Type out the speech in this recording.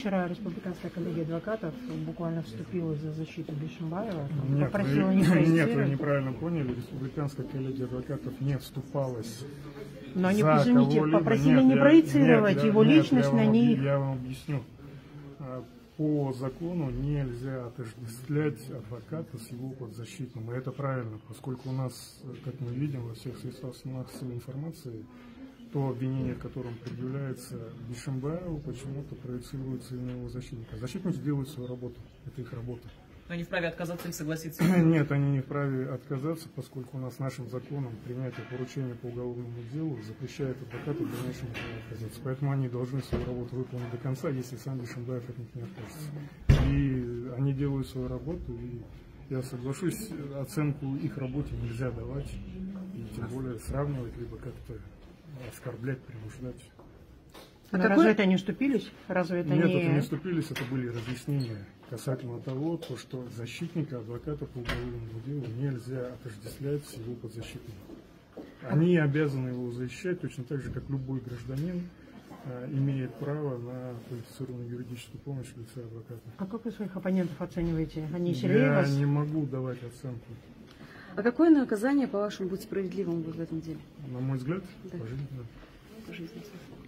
Вчера республиканская коллегия адвокатов буквально вступила за защиту Бишимбаева, Нет, попросила не проецировать. нет, вы неправильно поняли, республиканская коллегия адвокатов не вступалась. Но они, за извините, кого-либо. попросили не проецировать его личность на них. Я вам объясню. По закону нельзя отождествлять адвоката с его подзащитным. И это правильно, поскольку у нас, как мы видим во всех средствах массовой информации, то обвинение, в котором предъявляется Бишимбаеву, почему-то проецируется и на его защитника. Защитники делают свою работу, это их работа. Но они вправе отказаться или согласиться? Нет, они не вправе отказаться, поскольку у нас нашим законом принятие поручения по уголовному делу запрещает адвокату в дальнейшем отказаться. Поэтому они должны свою работу выполнить до конца, если сам Бишимбаев от них не откажется. И они делают свою работу, и я соглашусь, оценку их работе нельзя давать, и тем более сравнивать, либо как-то оскорблять, принуждать. Разве это не вступились? Разве это Нет, не... это не вступились, это были разъяснения касательно того, что защитника, адвоката по уголовному делу нельзя отождествлять с его подзащитным. Они обязаны его защищать точно так же, как любой гражданин имеет право на квалифицированную юридическую помощь в лице адвоката. А как вы своих оппонентов оцениваете? Они сильнее вас? Я не могу давать оценку. А какое наказание, по-вашему, будет справедливым в этом деле? На мой взгляд, Да. пожизненно. Пожизненно.